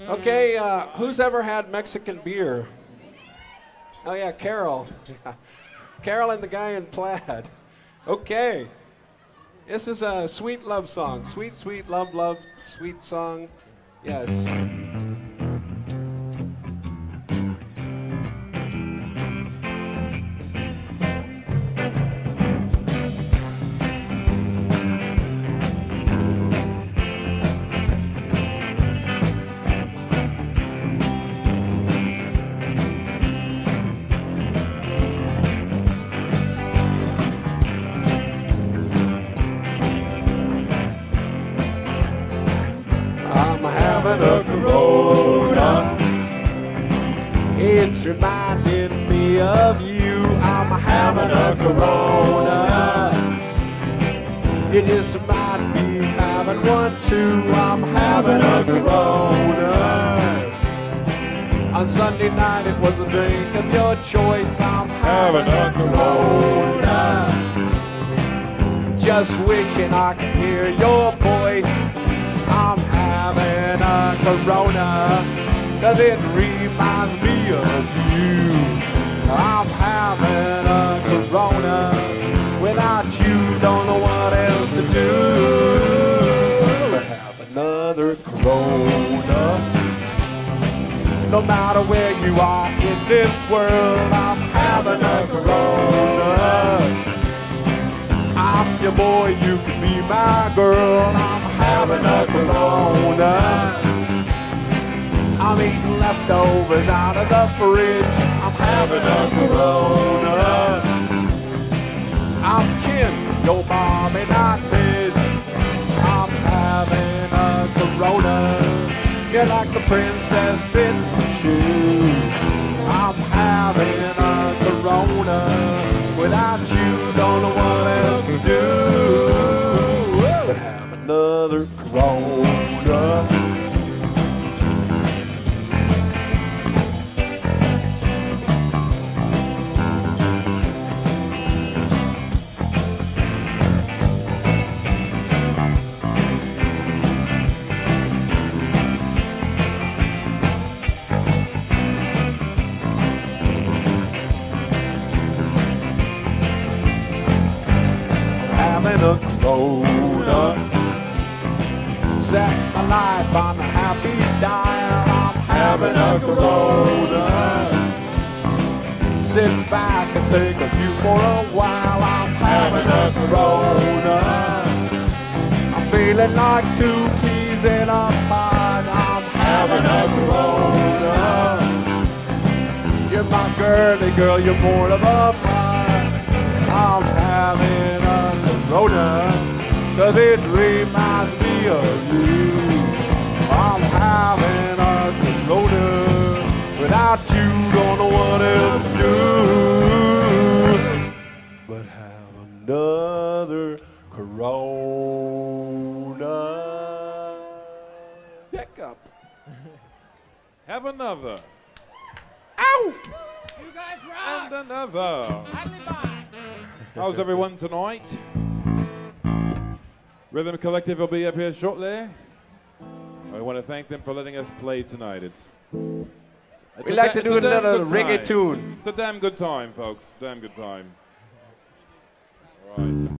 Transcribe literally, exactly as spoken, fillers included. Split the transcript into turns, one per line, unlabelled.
Okay, uh, who's ever had Mexican beer? Oh yeah, Carol. Carol and the guy in plaid. Okay. This is a sweet love song. Sweet, sweet love, love, sweet song. Yes. A Corona, it's reminding me of you. I'm having a Corona. It just reminds me having one too. I'm having a Corona. On Sunday night it was a drink of your choice. I'm having a Corona. Just wishing I could hear your voice. I'm having a Corona, 'cause it reminds me of you. I'm having a Corona, without you don't know what else to do. Have another Corona. No matter where you are in this world, I'm having a Corona. I'm your boy, you can be my girl. I'm having a Corona. I'm eating leftovers out of the fridge. I'm having a Corona. I'm kin with your mom and not Liz. I'm having a Corona. You're like the princess fit the shoe. I'm having a Corona. Without you, don't know what else to do. But have another Corona. Having a Corona. Set my life on a happy dial. I'm having a Corona. Sit back and think of you for a while. I'm having a Corona. I'm feeling like two peas in a pod. I'm having a Corona. You're my girly girl, you're more of a fun. I'm having a Corona, 'cause it reminds me of you. I'm having a Corona. Without you, don't know what else to do. But have another Corona. Hiccup.
Have another.
Ow!
You guys rock!
And another. How's everyone tonight? Rhythm Collective will be up here shortly. I want to thank them for letting us play tonight. It's, it's
We like to do a little
reggae
tune.
It's a damn good time, folks. Damn good time.